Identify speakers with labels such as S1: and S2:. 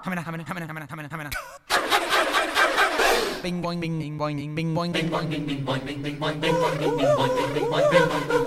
S1: Bing boing bing bing boing bing boing bing boing bing boing bing boing bing boing bing boing bing boing bing boing bing boing bing boing.